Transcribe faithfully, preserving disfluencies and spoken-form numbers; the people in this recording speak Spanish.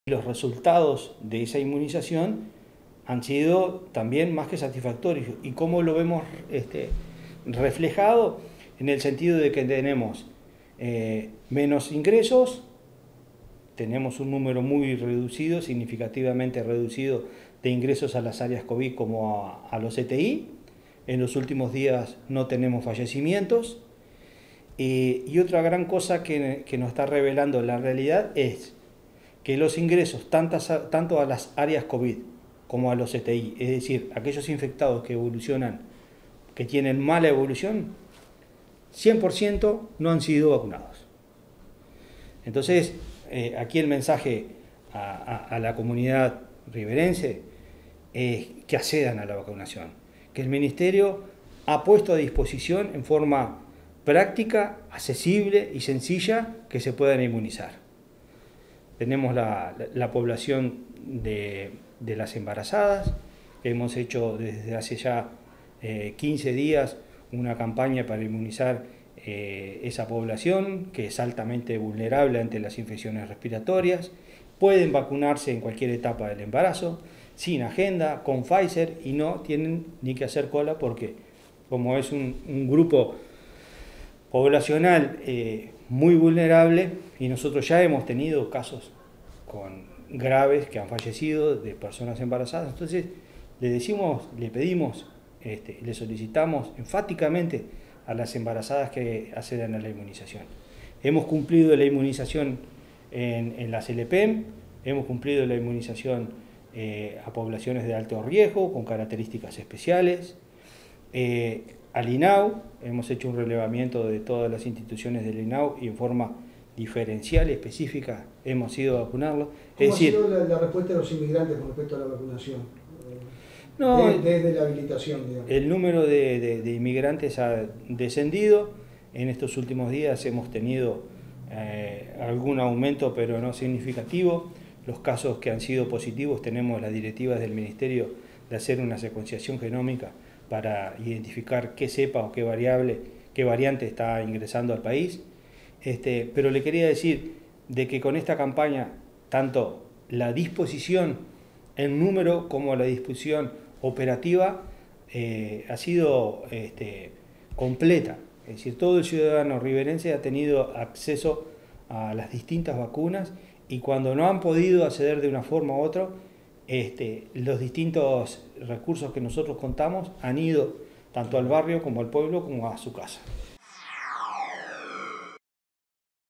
Los resultados de esa inmunización han sido también más que satisfactorios. ¿Y cómo lo vemos este, reflejado? En el sentido de que tenemos eh, menos ingresos, tenemos un número muy reducido, significativamente reducido, de ingresos a las áreas COVID como a, a los C T I. En los últimos días no tenemos fallecimientos. Eh, y otra gran cosa que, que nos está revelando la realidad es que los ingresos tantas, tanto a las áreas COVID como a los C T I, es decir, aquellos infectados que evolucionan, que tienen mala evolución, cien por ciento no han sido vacunados. Entonces, eh, aquí el mensaje a, a, a la comunidad riverense es que accedan a la vacunación, que el Ministerio ha puesto a disposición en forma práctica, accesible y sencilla que se puedan inmunizar. Tenemos la, la, la población de, de las embarazadas. Hemos hecho desde hace ya eh, quince días una campaña para inmunizar eh, esa población que es altamente vulnerable ante las infecciones respiratorias. Pueden vacunarse en cualquier etapa del embarazo, sin agenda, con Pfizer, y no tienen ni que hacer cola porque como es un, un grupo poblacional eh, muy vulnerable, y nosotros ya hemos tenido casos con graves que han fallecido de personas embarazadas. Entonces le decimos, le pedimos, este, le solicitamos enfáticamente a las embarazadas que accedan a la inmunización. Hemos cumplido la inmunización en, en las L P E M, hemos cumplido la inmunización eh, a poblaciones de alto riesgo con características especiales. Eh, al I N A U, hemos hecho un relevamiento de todas las instituciones del I N A U y en forma diferencial y específica hemos ido a vacunarlos. ¿Cómo es decir, ha sido la, la respuesta de los inmigrantes con respecto a la vacunación? No, de, desde la habilitación, digamos. El número de, de, de inmigrantes ha descendido. En estos últimos días hemos tenido eh, algún aumento, pero no significativo. Los casos que han sido positivos, tenemos las directivas del Ministerio de hacer una secuenciación genómica para identificar qué cepa o qué variable, qué variante está ingresando al país. Este, pero le quería decir de que con esta campaña, tanto la disposición en número como la disposición operativa eh, ha sido este, completa. Es decir, todo el ciudadano riverense ha tenido acceso a las distintas vacunas y cuando no han podido acceder de una forma u otra, este, los distintos recursos que nosotros contamos han ido tanto al barrio como al pueblo como a su casa.